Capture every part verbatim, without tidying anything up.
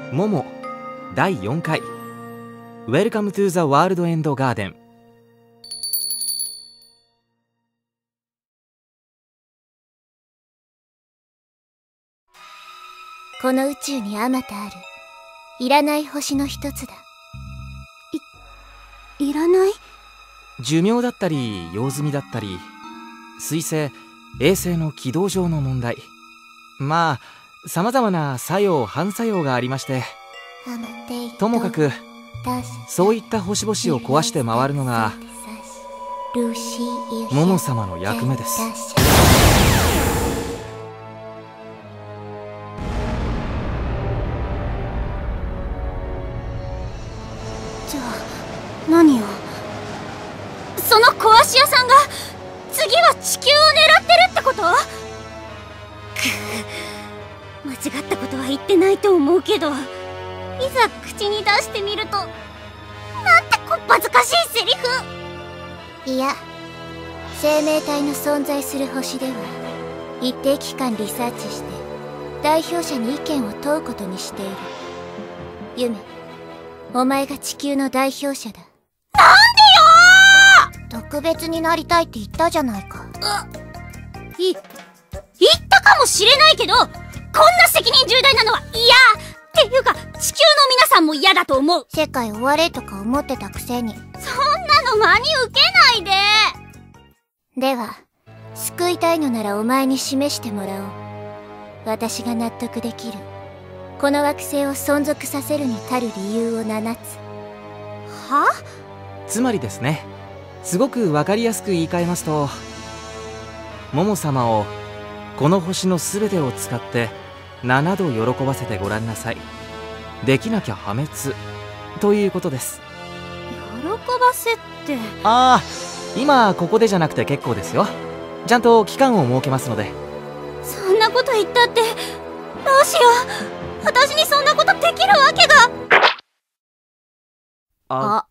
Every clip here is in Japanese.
モモだいよんかい Welcome to the World End Garden。 この宇宙にあまたあるいらない星の一つだ。い、いらない？ 寿命だったり用済みだったり、彗星衛星の軌道上の問題、まあ様々な作用反作用がありまして、ともかくそういった星々を壊して回るのがモモ様の役目です。 じゃあ何を？その壊し屋さんが次は地球を狙ってるってこと？く間違ったことは言ってないと思うけど、いざ口に出してみるとなんてこっぱずかしいセリフ。いや、生命体の存在する星では一定期間リサーチして代表者に意見を問うことにしている。ユメ、お前が地球の代表者だ。なんでよー！特別になりたいって言ったじゃないか。い、言ったかもしれないけど、こんな責任重大なのは嫌っていうか、地球の皆さんも嫌だと思う。世界終われとか思ってたくせに。そんなの真に受けないで。では、救いたいのならお前に示してもらおう。私が納得できる、この惑星を存続させるに足る理由をななつ。は？ つまりですね、すごくわかりやすく言い換えますと、モモ様をこの星の全てを使ってななど喜ばせてごらんなさい。できなきゃ破滅ということです。喜ばせって。ああ、今ここでじゃなくて結構ですよ。ちゃんと期間を設けますので。 そんなこと言ったって、どうしよう。私にそんなことできるわけが。 あ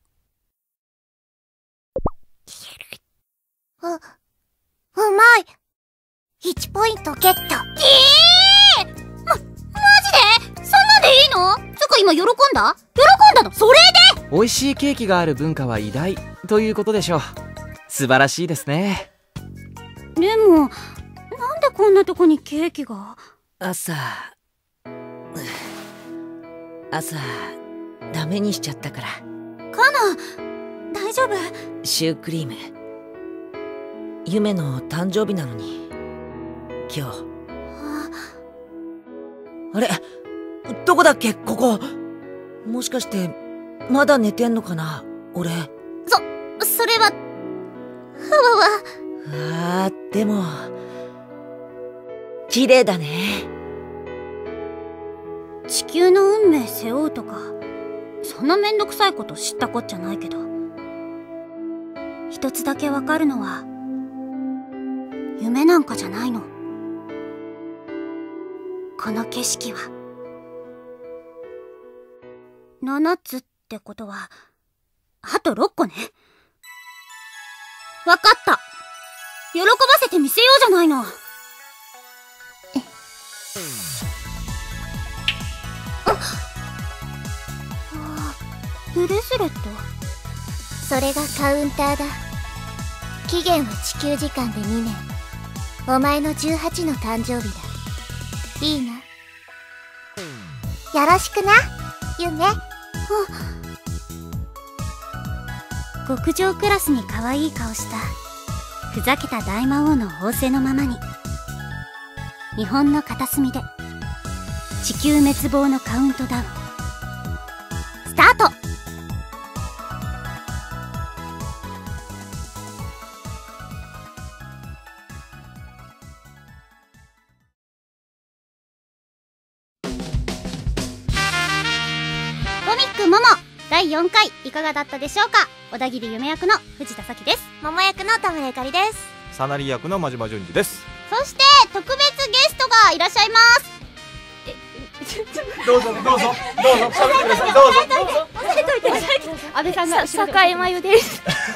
あ、う、うまい。いちポイントゲット。ええー、ま、マジで？そんなんでいいの？つか今喜んだ？喜んだの？それで？ 美味しいケーキがある文化は偉大ということでしょう。素晴らしいですね。 でも、なんでこんなとこにケーキが？ 朝、朝、ダメにしちゃったから。 カナ、大丈夫？ シュークリーム。ユメの誕生日なのに、今日。あれ？どこだっけここ。もしかして、まだ寝てんのかな俺。 そ、それは、ふわわ。あー、でも、綺麗だね。 地球の運命背負うとか、そんなめんどくさいこと知ったこっちゃないけど、一つだけわかるのは、夢なんかじゃないの。この景色はななつってことはあとろっこね。わかった。喜ばせてみせようじゃないの。ブレスレット？それがカウンターだ。期限は地球時間でにねん。お前のじゅうはちの誕生日だ。いいな。よろしくな、ユメ。極上クラスに可愛い顔したふざけた大魔王の仰せのままに、日本の片隅で地球滅亡のカウントダウンスタート。コミックモモだいよんかいいかがだったでしょうか。小田切夢役の藤田咲です。桃役の田村ゆかりです。 さなり役の真島淳二です。 そして特別ゲストがいらっしゃいます。 どうぞどうぞどうぞ喋ってください。どうぞどうぞ。 押さえといて押さえといて。 安倍さんが坂井真由です。 原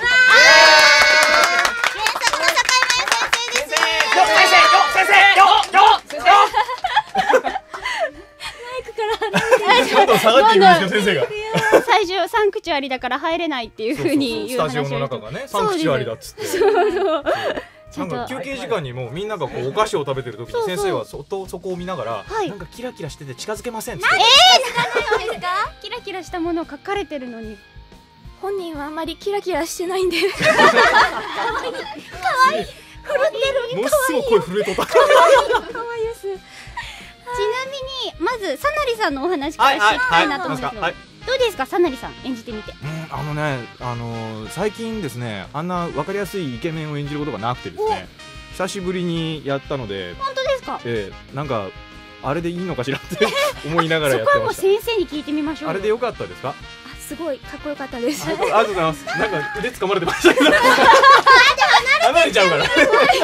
作の坂井真由先生です。 よ先生よ先生よよ先生。 マイクから離れて。 どん下がっていくんですよ先生が。 最初サンクチュアリだから入れないっていう風に言う話をスタジオの中がねサンクチュアリだっつって。 そうそう。 なんか休憩時間にもみんながこうお菓子を食べてる時に先生はそとそこを見ながらなんかキラキラしてて近づけませんっつって。 ええ、なんですか？キラキラしたもの書かれてるのに。 本人はあんまりキラキラしてないんで。 可愛い。震ってる。 ものすごい声震えとった。 可愛いです。ちなみにまずさなりさんのお話から知りたいなと思うんですけど、どうですかさなりさん演じてみて。 うんあのねあのー、最近ですねあんな分かりやすいイケメンを演じることがなくてですね久しぶりにやったので。 本当ですか？ ええなんかあれでいいのかしらって思いながらやってそこはもうました。 先生に聞いてみましょう。 あれでよかったですか？ すごいかっこよかったです。 ありがとうございます。なんか腕掴まれてましたけど。離れちゃうから。 ち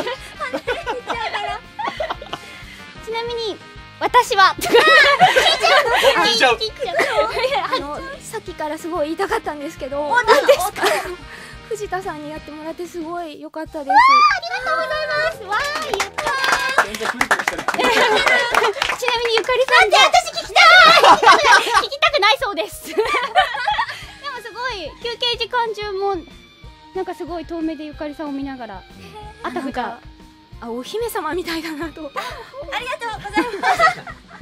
なみに私は聞いちゃう。 聞いちゃう。 あのさっきからすごい言いたかったんですけど、何ですか？藤田さんにやってもらってすごい良かったです。 ありがとうございます。わーい、やったー。ちなみにゆかりさんで私聞きたい。聞きたくないそうです。でもすごい休憩時間中もなんかすごい遠目でゆかりさんを見ながらあたふた。 あ、お姫様みたいだなと。 ありがとうございます。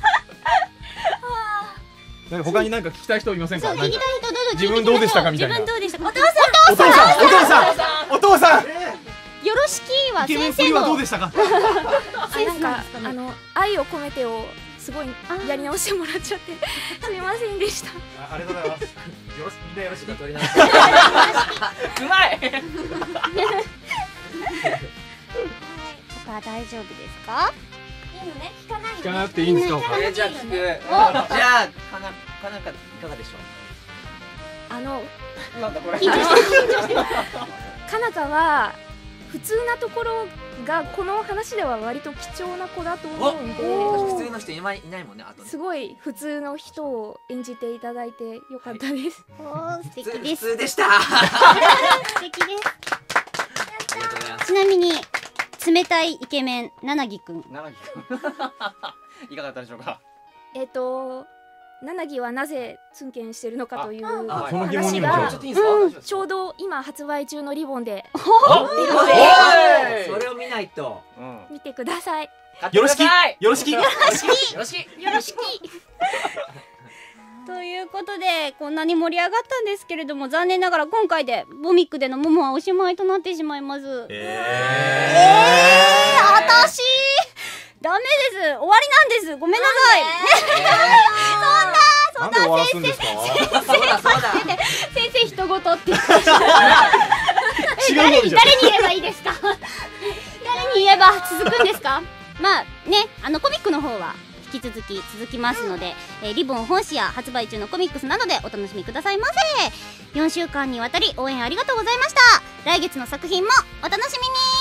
なんか他になんか聞きたい人いませんか？ そう聞きたい人どうぞ。 自分どうでしたかみたいな。 自分どうでしたか？お父お父さんお父さんお父さん。 よろしきはイケメン先生のっぷりはどうでしたか？ なんかあの愛を込めてをすごいやり直してもらっちゃってすみませんでした。 ありがとうございます。よろしみんなよろしく。取り直し。 うまい。 他大丈夫ですか？いいのね、聞かない。 聞かなくていいんですか？他。 えー、じゃあ聞く。じゃあかなかなかいかがでしょあのう。なんだこれ。 緊張してる緊張してる。 かなかは普通なところがこの話では割と貴重な子だと思うんで、 普通の人いないいないもんね。あとね。 すごい普通の人を演じていただいてよかったです。 おー、素敵普です。 通でした。 素敵です。 ありがとうございます。 ちなみに冷たいイケメンななぎくん。 ななぎくん。いかがだったでしょうか。 えっとななぎはなぜツンケンしてるのかというあその疑問話にもがちょっといいですか？ ちょうど今発売中のリボンでお出るのでそれを見ないと。 見てください。 よろしきよろしき。 よろしき。よろしき。 よろしく。ということでこんなに盛り上がったんですけれども、残念ながら今回でボミックでのモモはおしまいとなってしまいます。 ええー、あたしダメです。終わりなんです。ごめんなさい。 なんで終わらすんですか？ そうだそうだ。 先生人事って言って違う誰にのじゃん。 誰に言えばいいですか？誰に言えば続くんですか？まあね、あのコミックの方は引き続き続きますので、えー、リボン本誌や発売中のコミックスなどでお楽しみくださいませ。よんしゅうかんにわたり応援ありがとうございました。来月の作品もお楽しみに。